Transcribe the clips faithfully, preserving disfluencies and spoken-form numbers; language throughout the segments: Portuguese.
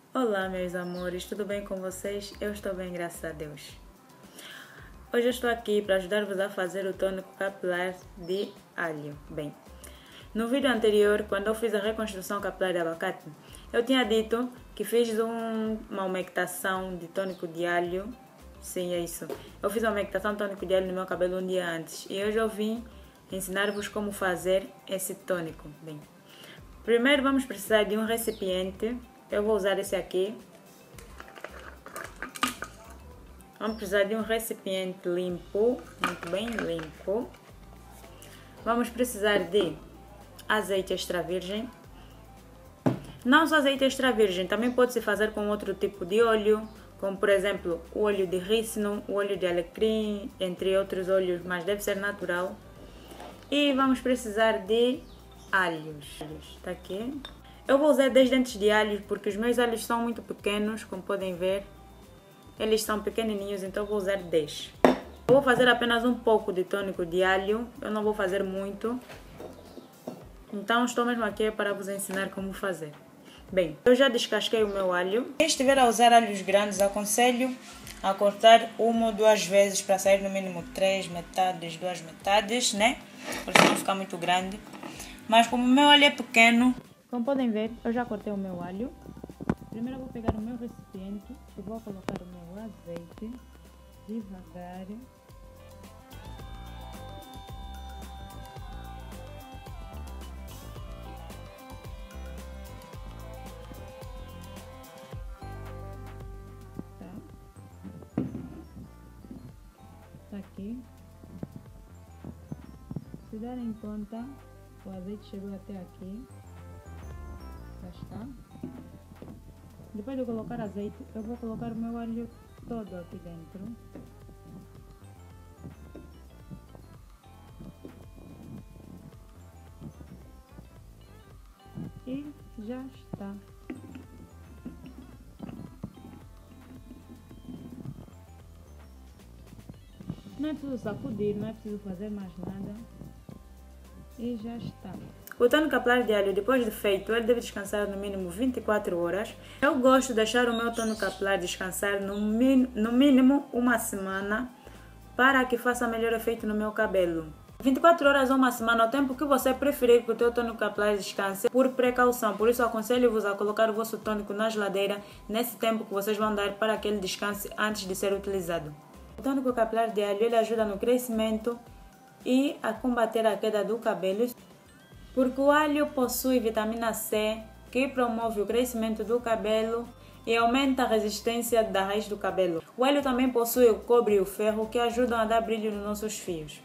Olá, meus amores, tudo bem com vocês? Eu estou bem, graças a Deus. Hoje eu estou aqui para ajudar-vos a fazer o tônico capilar de alho. Bem, no vídeo anterior, quando eu fiz a reconstrução capilar de abacate, eu tinha dito que fiz um, uma umectação de tônico de alho. Sim, é isso. Eu fiz uma umectação de tônico de alho no meu cabelo um dia antes e hoje eu vim ensinar-vos como fazer esse tônico. Bem, primeiro vamos precisar de um recipiente. Eu vou usar esse aqui. Vamos precisar de um recipiente limpo, muito bem limpo. Vamos precisar de azeite extra virgem. Não só azeite extra virgem, também pode se fazer com outro tipo de óleo, como por exemplo o óleo de rícino, o óleo de alecrim, entre outros óleos, mas deve ser natural. E vamos precisar de alhos. Está aqui. Eu vou usar dez dentes de alho porque os meus alhos são muito pequenos, como podem ver. Eles são pequenininhos, então eu vou usar dez. Eu vou fazer apenas um pouco de tônico de alho, eu não vou fazer muito. Então estou mesmo aqui para vos ensinar como fazer. Bem, eu já descasquei o meu alho. Quem estiver a usar alhos grandes, aconselho a cortar uma ou duas vezes para sair no mínimo três metades, duas metades, né? Porque senão fica muito grande. Mas como o meu alho é pequeno, como podem ver, eu já cortei o meu alho. Primeiro eu vou pegar o meu recipiente e vou colocar o meu azeite devagar. Tá. Tá aqui. Se darem conta, o azeite chegou até aqui. Já está. Depois de eu colocar azeite, eu vou colocar o meu alho todo aqui dentro. E já está. Não é preciso sacudir, não é preciso fazer mais nada. E já está. O tônico capilar de alho, depois de feito, ele deve descansar no mínimo vinte e quatro horas. Eu gosto de deixar o meu tônico capilar descansar no, no mínimo uma semana para que faça melhor efeito no meu cabelo. vinte e quatro horas ou uma semana, o tempo que você preferir que o teu tônico capilar descanse, por precaução. Por isso, aconselho-vos a colocar o vosso tônico na geladeira nesse tempo que vocês vão dar para que ele descanse antes de ser utilizado. O tônico capilar de alho ele ajuda no crescimento e a combater a queda do cabelo, porque o alho possui vitamina C, que promove o crescimento do cabelo e aumenta a resistência da raiz do cabelo. O alho também possui o cobre e o ferro, que ajudam a dar brilho nos nossos fios.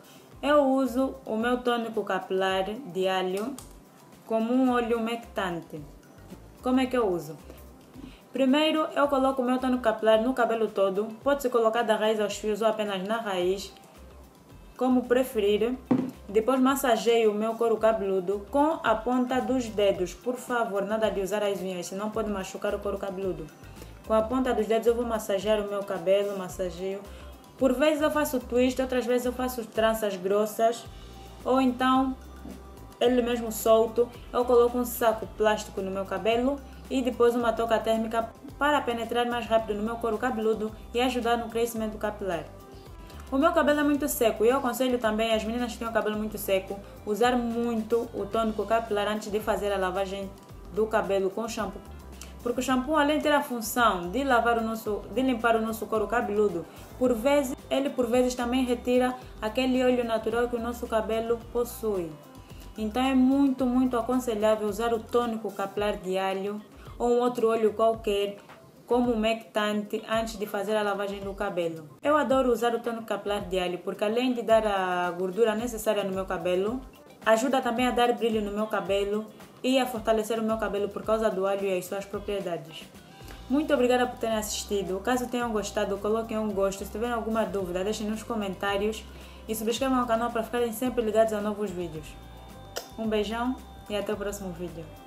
Eu uso o meu tônico capilar de alho como um óleo umectante. Como é que eu uso? Primeiro, eu coloco o meu tônico capilar no cabelo todo. Pode-se colocar da raiz aos fios ou apenas na raiz, como preferir. Depois massageio o meu couro cabeludo com a ponta dos dedos. Por favor, nada de usar as unhas, senão pode machucar o couro cabeludo. Com a ponta dos dedos eu vou massagear o meu cabelo, massageio. Por vezes eu faço twist, outras vezes eu faço tranças grossas. Ou então, ele mesmo solto, eu coloco um saco plástico no meu cabelo e depois uma touca térmica para penetrar mais rápido no meu couro cabeludo e ajudar no crescimento capilar. O meu cabelo é muito seco e eu aconselho também as meninas que têm o cabelo muito seco usar muito o tônico capilar antes de fazer a lavagem do cabelo com shampoo. Porque o shampoo, além de ter a função de lavar o nosso, de limpar o nosso couro cabeludo, por vezes, ele por vezes também retira aquele óleo natural que o nosso cabelo possui. Então é muito, muito aconselhável usar o tônico capilar de alho ou um outro óleo qualquer como umectante antes de fazer a lavagem do cabelo. Eu adoro usar o tônico capilar de alho porque além de dar a gordura necessária no meu cabelo, ajuda também a dar brilho no meu cabelo e a fortalecer o meu cabelo por causa do alho e as suas propriedades. Muito obrigada por terem assistido. Caso tenham gostado, coloquem um gosto. Se tiverem alguma dúvida, deixem nos comentários e subscrevam o canal para ficarem sempre ligados a novos vídeos. Um beijão e até o próximo vídeo.